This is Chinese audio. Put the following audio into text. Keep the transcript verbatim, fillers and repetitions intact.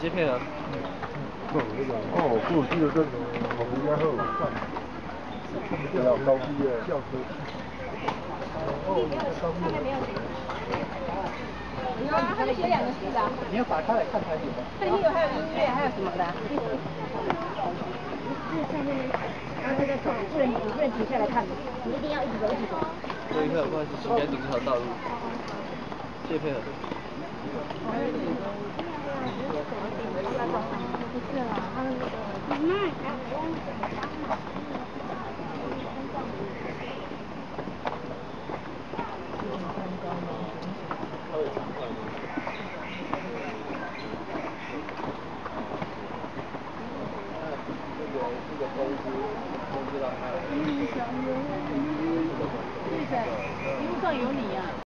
接配合。 哦，过去的这种我们家后算了。对啊，高毕业教科书。哦，高毕业没有。 有啊，他们写两个字的。 你要打开来看才有。 这里有还有音乐，还有什么的？然后这个走，不能不能停下来看，你一定要一直走，一直走。 这一刻，不好意思，请改走这条道路。谢谢配合。 不是啦，他们那个妈妈还有这个公司公司让他。 这个一路上有你呀。